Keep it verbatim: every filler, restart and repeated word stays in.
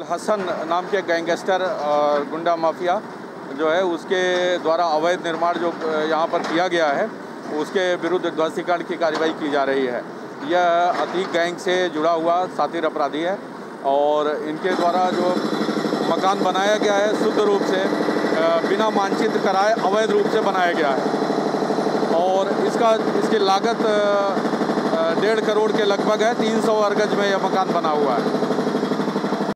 हसन नाम के गैंगस्टर और गुंडा माफिया जो है उसके द्वारा अवैध निर्माण जो यहाँ पर किया गया है उसके विरुद्ध ध्वस्तीकरण की कार्रवाई की जा रही है। यह अतीक गैंग से जुड़ा हुआ साथी अपराधी है और इनके द्वारा जो मकान बनाया गया है शुद्ध रूप से बिना मानचित्र कराए अवैध रूप से बनाया गया है और इसका इसकी लागत डेढ़ करोड़ के लगभग है। तीन सौ वर्ग गज में यह मकान बना हुआ है।